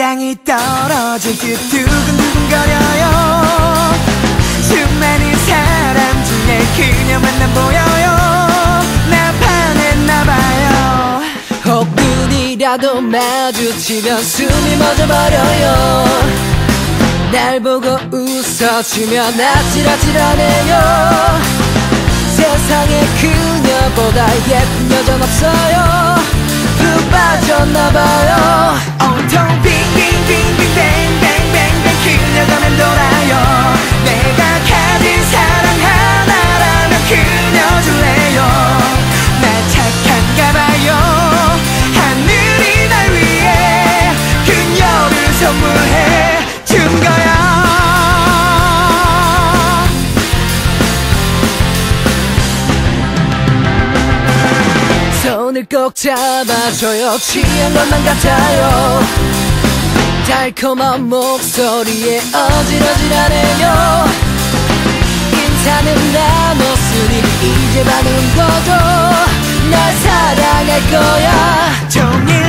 사랑이 떨어질 듯 두근두근거려요. 수많은 사람 중에 그녀만 보여요. 나 반했나봐요. 혹 눈이라도 마주치면 숨이 멎어버려요. 날 보고 웃어주면 아찔아찔하네요. 세상에 그녀보다 예쁜 여자는 없어요. 푹 빠졌나봐요. 온통 빙빙빙빙뱅뱅뱅뱅 그녀가 맴돌아요. 내가 가진 사랑 하나라면 그녀 줄래요. 나 착한가봐요. 하늘이 날 위해 그녀를 선물해 준 거야. 손을 꼭 잡아줘요. 취한 것만 같아요. 달콤한 목소리에 어질어질하네요. 인사는 나눴으니 이제 반은 거둬. 날 사랑할 거야. 종일